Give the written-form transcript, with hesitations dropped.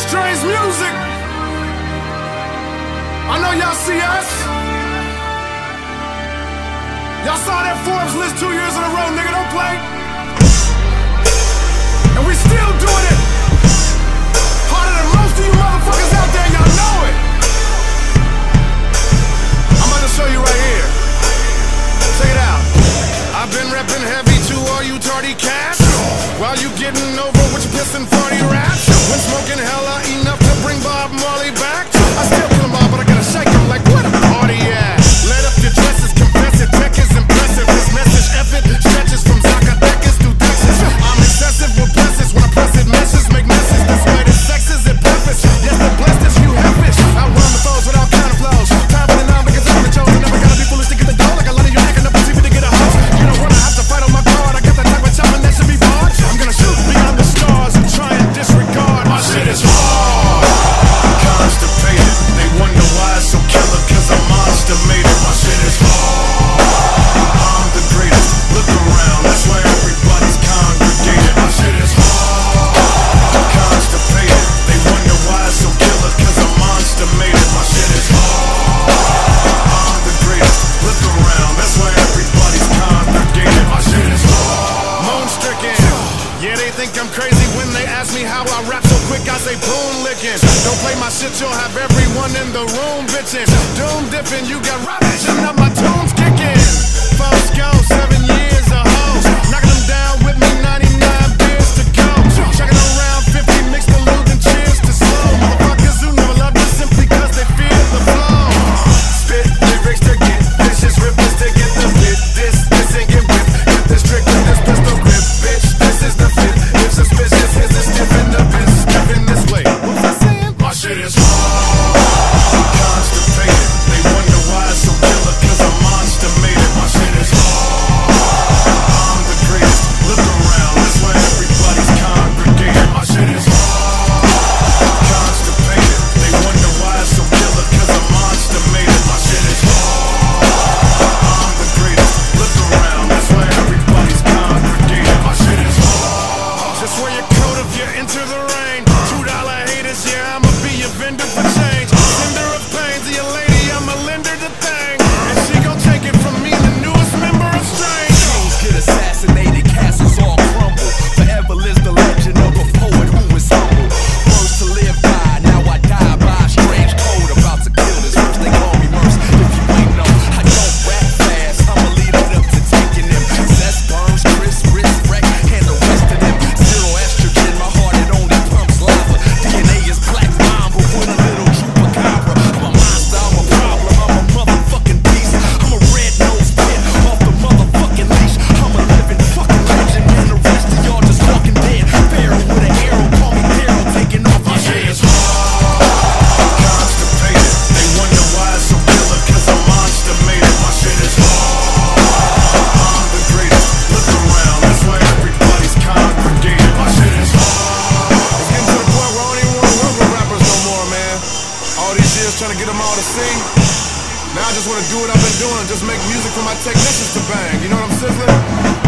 Strange music. I know y'all see us. Y'all saw that Forbes list 2 years in a row, nigga, don't play. And we still doing it. Harder than most of you motherfuckers out there, y'all know it. I'm about to show you right here. Check it out. I've been reppin' heavy to all you tardy cats, while you getting over with your pissin' 40 raps. When smoking hella enough to bring Bob Marley back, I still kill 'em all, but I gotta shake 'em like what a party at. Let up your dresses, confess it, tech is impressive. This message effort stretches from Zacatecas to Texas. I'm excessive with blessings when I press it, messes make messes. This way the sex is it purpose. Yes, the blessed is you have fish. I run the foes with all kind of flows. Time for the non because I've been chosen. Never gotta be foolish to get the dough. Like a lot of you acting up TV to get a host. You don't wanna have to fight on my card. I got that type of chopping that should be barred. I'm gonna shoot beyond the stars and try and disregard. My shit is hard, constipated. They wonder why it's so killer, cause I'm monster made it. My shit is hard, I'm the greatest. Look around, that's why everybody's congregated. My shit is hard, constipated. They wonder why it's so killer, cause I'm monster made it. My shit is hard, I'm the greatest. Look around, that's why everybody's congregated. My shit is hard, moon stricken. Yeah, they think I'm crazy when they ask me how I rap so quick, I say boom licking. Don't play my shit, you'll have everyone in the room bitching. Doom dipping, you got rap bitching up my tunes kicking. Folks go, 7 years a hoe. Knocking them down with me, 99 beers to go. Chucking around 50, mixed the lube and cheers to slow. Motherfuckers who never loved us simply cause they fear the flow. Spit lyrics to get vicious, rippers to get the bit. This and get whipped. Get this trick with this pistol grip, bitch. This is the fit. If suspicious, here's the stiff in the biz. Stiff in this way. What was I saying? My shit is hard, constipated. They wonder why it's so killer, cause I'm monster made it. My shit is hard, I'm the greatest. Look around, that's why everybody's congregated. My shit is hard, constipated. They wonder why it's so killer, cause I'm monster made it. My shit is hard, I'm the greatest. Look around, that's why everybody's congregated. My shit is hard. Just wear your coat if you enter the rain. $2 haters, yeah, I'ma be your vendor for change. Sender of pain to your lady, I'ma lend her the thing, and she gon' take it from me, the newest member of Strange. Kings get assassinated, castles all crumble. Forever lives the legend of a poet who is humble. Words to live by, now I die by a strange code. About to kill this verse, they call me Murs. If you ain't know, I don't rap fast, I'ma lead it up to taking them. Zest burns, Chris, wrist, wreck, and the rest of them. Zero estrogen, my heart it only pumps lava. DNA is black mamba with a little chupacabra. I'm a monster, I'm a problem, I'm a motherfucking beast. I'm a red-nosed pit off the motherfucking leash. I'm a living fucking legend, and the rest of y'all just walking dead. Pharaoh with an arrow, call me Pharaoh, taking off my Shit head. is hard, constipated. They wonder why it's so killer, cause I'm monster made it. My shit is hard, I'm the greatest. Look around, that's why everybody's congregated. My shit is hard. It's getting to the point where I don't even wanna work with rappers no more, man. All these years trying to get them all to sing. Now I just wanna do what I've been doing, just make music for my technicians to bang. You know what I'm sizzling?